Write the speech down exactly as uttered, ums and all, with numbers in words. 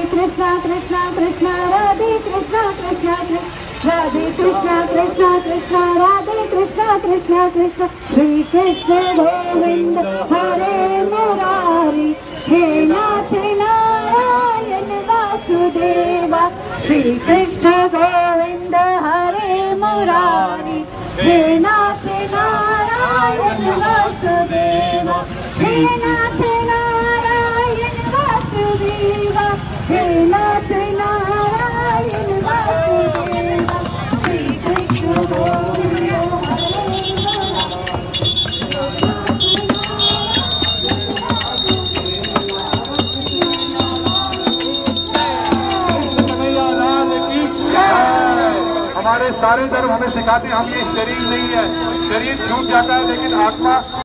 कृष्णा कृष्णा कृष्णा राधे कृष्णा कृष्णा कृष्ण राधे कृष्णा कृष्णा कृष्णा राधे कृष्णा कृष्णा कृष्ण श्री कृष्ण गोविंद हरे मुरारी हे नाथ नारायण वासुदेवा श्री कृष्ण गोविंद हरे मुरारी हे नाथ नारायण वासुदेवा हे नाथ नारायण वासुदेवा हे नाथ नारायण वासुदेवा श्री कृष्ण गोविंद हमारे सारे धर्म हमें सिखाते हैं हम ये शरीर नहीं है, शरीर छूट जाता है लेकिन आत्मा